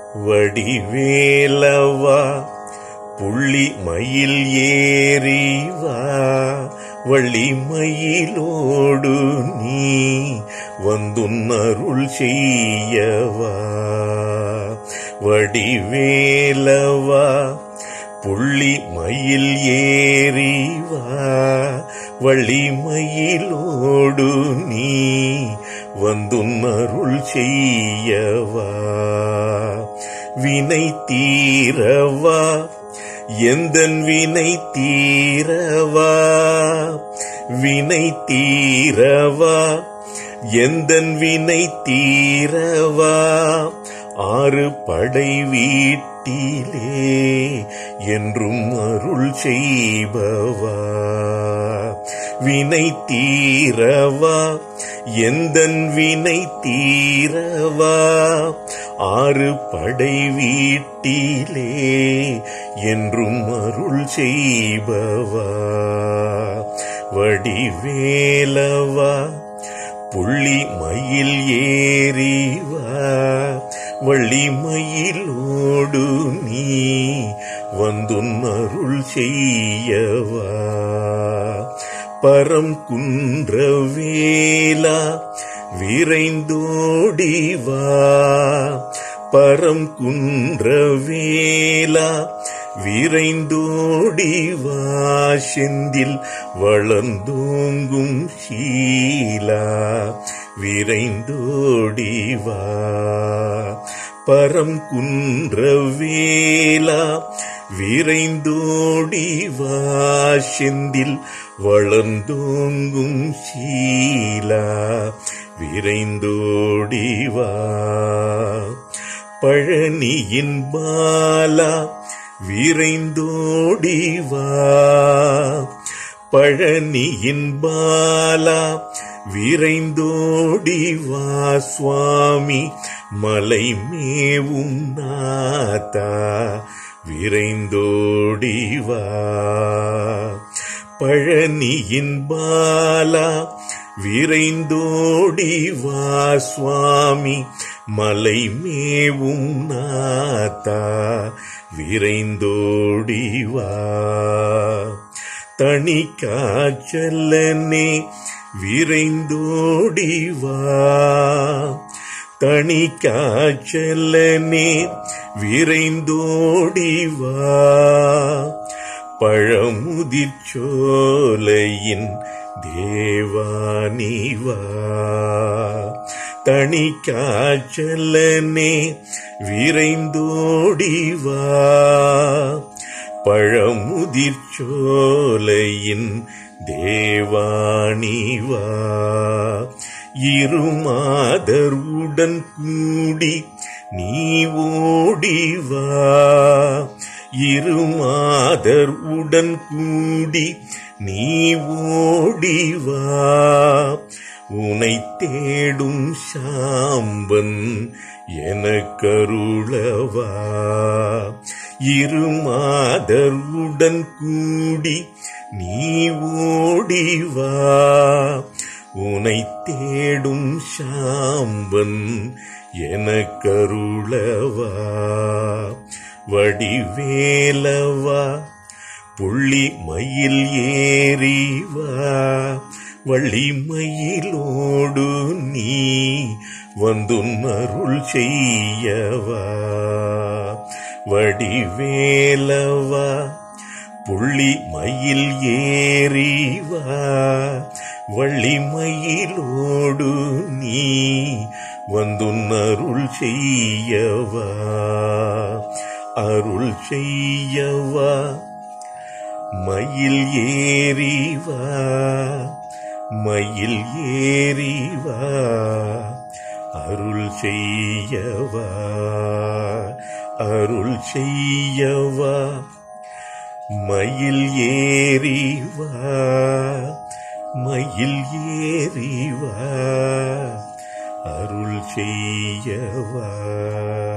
வடிவேலவா புள்ளி மயில் ஏறிவா வள்ளிமயிலோடு நீ வந்துன் அருள் செய்யவா. வடிவேலவா புள்ளி மயில் ஏறிவா வள்ளிமயிலோடு நீ வந்துன் அருள் செய்யவா. வினை தீரவா எந்தன் வினை தீரவா, வினை தீரவா எந்தன் வினை தீரவா. ஆறு படை வீட்டிலே என்றும் அருள் செய்பவா. வினை தீரவா எந்தன் வினை தீரவா. ஆறு படை வீட்டிலே என்றும் அருள் செய்பவா. வடிவேலவா புள்ளி மயில் ஏறிவா வள்ளிமயிலோடு நீ வந்துன் அருள் செய்யவா. பரம் குன்றவேலா விரைந்தோடிவா, பரம் குன்றவேலா விரைந்தோடிவா. செந்தில் வளர்ந்தோங்கும் சீலா விரைந்தோடிவா. பரம் குன்றவேலா விரைந்தோடிவா. செந்தில் வளர்ந்தோங்கும் சீலா விரைந்தோடிவா. பழனியின் பாலா விரைந்தோடிவா, பழனியின் பாலா விரைந்தோடிவா. சுவாமி மலை மேவும் நாதா விரைந்தோடிவா. பழனியின் பாலா விரைந்தோடிவா. சுவாமி மலை மேவும் நாதா விரைந்தோடிவா. தணிகாச்சலனே விரைந்தோடிவா, தணிகாச்சலனே விரைந்தோடிவா. பழமுதிர்ச்சோலையின் தேவானிவா. தணிகாச்சலனே விரைந்தோடிவா. பழமுதிர்ச்சோலையின் தேவானிவா. இருமாதருடன் கூடி நீ ஓடிவா, இருமாதர் உடன் கூடி நீ ஓடிவா. உனை தேடும் சாம்பன் எனக்கருளவா. இருமாதர் உடன் கூடி நீ ஓடிவா. உனை தேடும் சாம்பன் எனக்கருளவா. வடிவேலவா புள்ளி மயில் ஏறிவா வள்ளிமயிலோடு நீ வந்துன் அருள் செய்யவா. வடிவேலவா புள்ளி மயில் ஏறிவா வள்ளிமயிலோடு நீ வந்துன் அருள் செய்யவா. அருள் செய்யவா மயில் ஏறிவா, மயில் ஏறிவா. அருள் செய்யவா, அருள் செய்யவா. மயில் ஏறிவா, மயில் ஏறிவா. அருள் செய்யவா.